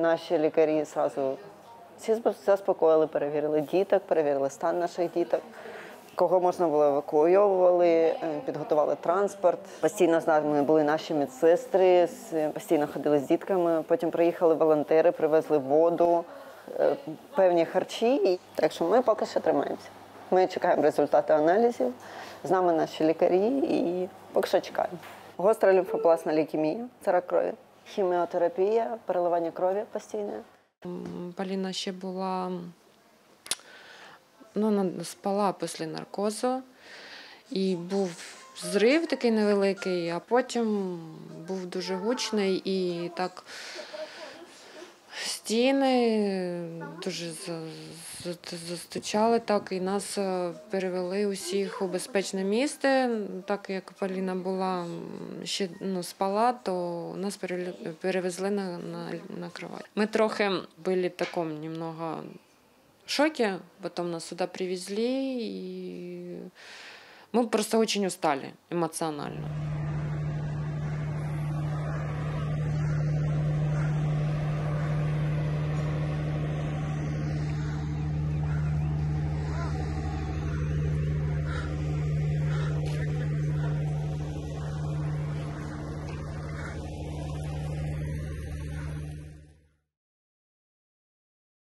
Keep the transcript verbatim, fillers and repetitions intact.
наші лікарі одразу всі заспокоїли, перевірили діток, перевірили стан наших діток. Кого можна було евакуйовували, підготували транспорт. Постійно з нами були наші медсестри, постійно ходили з дітками. Потім приїхали волонтери, привезли воду, певні харчі. Так що ми поки що тримаємося. Ми чекаємо результати аналізів, з нами наші лікарі і поки що чекаємо. Гостра лімфобластна лейкемія, це рак крові, хіміотерапія, переливання крові постійне. Поліна ще була, ну, вона спала після наркозу, і був зрив такий невеликий, а потім був дуже гучний і так стіни дуже застучали, так, і нас перевели усіх у безпечне місце. Так як Поліна була, ще ну, спала, то нас перевезли на, на, на кровать. Ми трохи були в такому немного шоке, потом нас сюда привезли, и мы просто очень устали эмоционально.